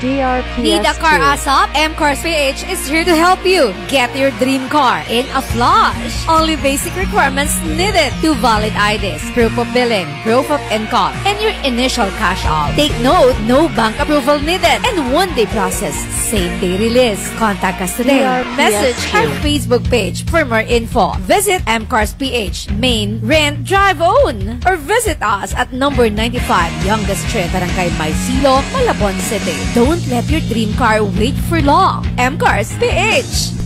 DRPS Need a car ASAP? MCars PH is here to help you get your dream car in a flash. Only basic requirements needed: 2 valid IDs, proof of billing, proof of income, and your initial cash out. Take note, no bank approval needed, and one-day process, same-day release. Contact us today. Message our Facebook page for more info. Visit MCars PH, main, rent, drive, own, or visit us at number 95 Youngest Street, Barangay Maisilo, Malabon City. Don't let your dream car wait for long. MCars PH.